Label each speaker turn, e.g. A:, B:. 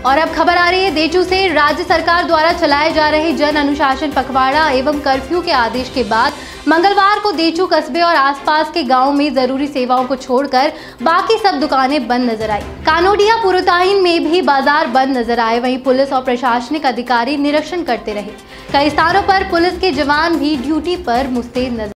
A: और अब खबर आ रही है देचू से। राज्य सरकार द्वारा चलाए जा रहे जन अनुशासन पखवाड़ा एवं कर्फ्यू के आदेश के बाद मंगलवार को देचू कस्बे और आसपास के गांवों में जरूरी सेवाओं को छोड़कर बाकी सब दुकानें बंद नजर आई। कानोडिया पुरुताइन में भी बाजार बंद नजर आए। वहीं पुलिस और प्रशासनिक अधिकारी निरीक्षण करते रहे। कई स्थानों पर पुलिस के जवान भी ड्यूटी पर मुस्तैद नजर